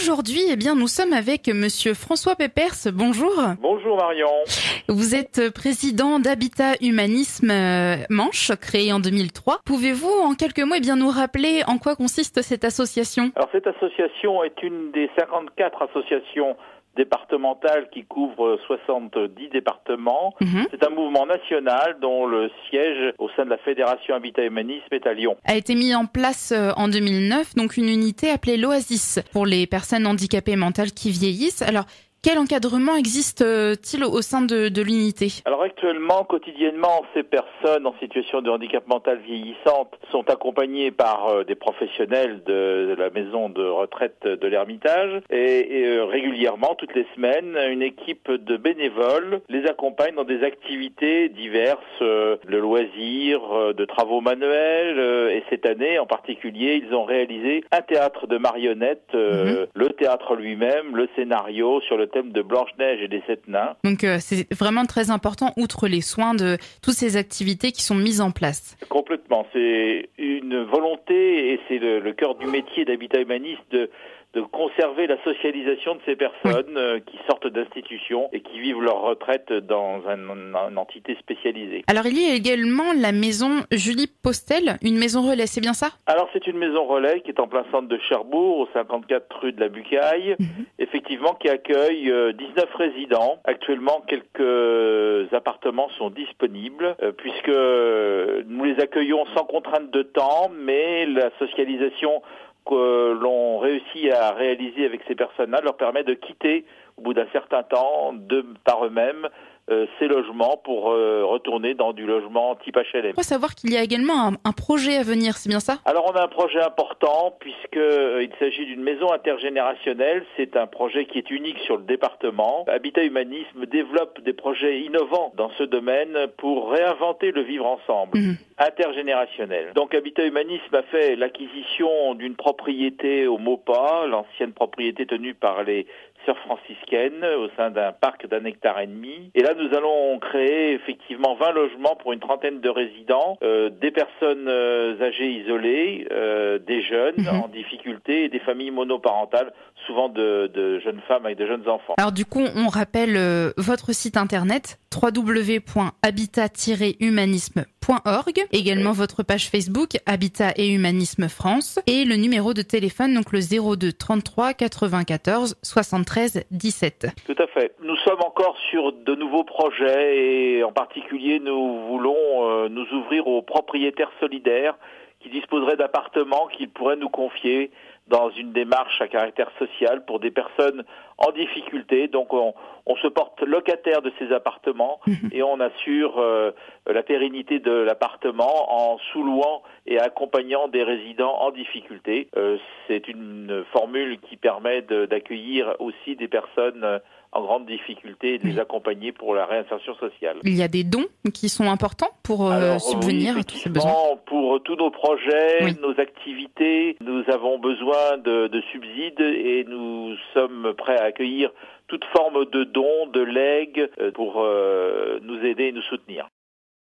Aujourd'hui, nous sommes avec Monsieur François Peppers. Bonjour. Bonjour Marion. Vous êtes président d'Habitat Humanisme Manche, créé en 2003. Pouvez-vous, en quelques mots, nous rappeler en quoi consiste cette association? Alors cette association est une des 54 associations départementales qui couvrent 70 départements. C'est un mouvement national dont le siège au sein de la Fédération Habitat Humanisme est à Lyon. A été mis en place en 2009, donc une unité appelée l'Oasis pour les personnes handicapées mentales qui vieillissent. Alors, quel encadrement existe-t-il au sein de l'unité? Alors actuellement, quotidiennement, ces personnes en situation de handicap mental vieillissante sont accompagnées par des professionnels de la maison de retraite de l'Ermitage et régulièrement, toutes les semaines, une équipe de bénévoles les accompagne dans des activités diverses, de loisirs, de travaux manuels et cette année en particulier, ils ont réalisé un théâtre de marionnettes, le théâtre lui-même, le scénario sur le thème de Blanche-Neige et des 7 nains. Donc c'est vraiment très important, outre les soins, de toutes ces activités qui sont mises en place. Complètement, c'est une volonté et c'est le cœur du métier d'Habitat Humaniste de conserver la socialisation de ces personnes qui sortent d'institutions et qui vivent leur retraite dans une entité spécialisée. Alors il y a également la maison Julie Postel, une maison relais, c'est bien ça? Alors c'est une maison relais qui est en plein centre de Cherbourg, au 54 rue de la Bucaille, effectivement qui accueille 19 résidents. Actuellement, quelques appartements sont disponibles puisque nous les accueillons sans contrainte de temps, mais la socialisation que l'on réussit à réaliser avec ces personnes-là leur permet de quitter au bout d'un certain temps par eux-mêmes ces logements pour retourner dans du logement type HLM. Il faut savoir qu'il y a également un projet à venir, c'est bien ça? Alors on a un projet important puisqu'il s'agit d'une maison intergénérationnelle. C'est un projet qui est unique sur le département. Habitat Humanisme développe des projets innovants dans ce domaine pour réinventer le vivre ensemble intergénérationnel. Donc Habitat Humanisme a fait l'acquisition d'une propriété au Maupas, l'ancienne propriété tenue par les sœurs franciscaines au sein d'un parc d'1,5 hectare. Et là, nous allons créer effectivement 20 logements pour une trentaine de résidents, des personnes âgées isolées, des jeunes en difficulté et des familles monoparentales, souvent de jeunes femmes avec de jeunes enfants. Alors du coup, on rappelle votre site internet www.habitat-humanisme.org, également votre page Facebook Habitat et Humanisme France et le numéro de téléphone, donc le 02 33 94 73 17. Tout à fait. Nous sommes encore sur de nouveaux projets et en particulier nous voulons nous ouvrir aux propriétaires solidaires qui disposeraient d'appartements qu'ils pourraient nous confier dans une démarche à caractère social pour des personnes en difficulté. Donc on se porte locataire de ces appartements et on assure la pérennité de l'appartement en sous-louant et accompagnant des résidents en difficulté. C'est une formule qui permet d'accueillir aussi des personnes en grande difficulté et de les accompagner pour la réinsertion sociale. Il y a des dons qui sont importants pour subvenir à tous ces besoins. Pour tous nos projets, nos activités, nous avons besoin de subsides et nous sommes prêts à accueillir toute forme de dons, de legs pour nous aider et nous soutenir.